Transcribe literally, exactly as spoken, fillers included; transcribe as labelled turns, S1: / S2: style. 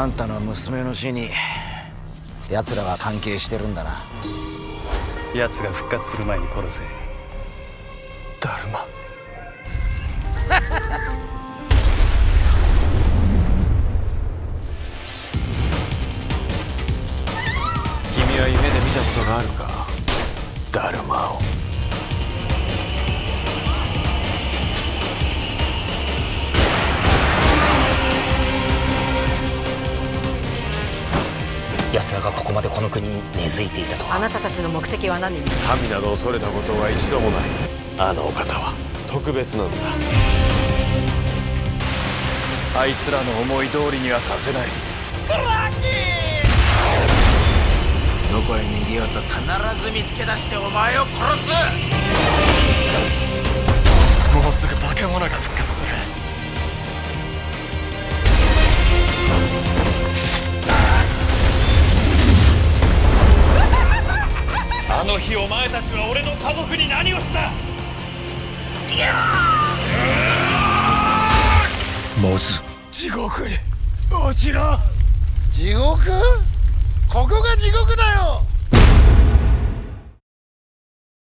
S1: あんたの娘の死に奴らが関係してるんだな。
S2: 奴が復活する前に殺せ。
S3: ダルマ君は夢で見たことがあるか、ダルマを。
S4: 奴らがここまでこの国に根付いていたとは。
S5: あなたたちの目的は何？
S3: 神など恐れたことは一度もない。あのお方は特別なんだ。
S2: あいつらの思い通りにはさせない。
S1: どこへ逃げようと必ず見つけ出してお前を殺す。
S2: もうすぐ化け物が復活する。あの日お前たちは俺の家族に何をした？
S3: モズ、
S1: 地獄に落ちろ。地獄？ここが地獄だよ。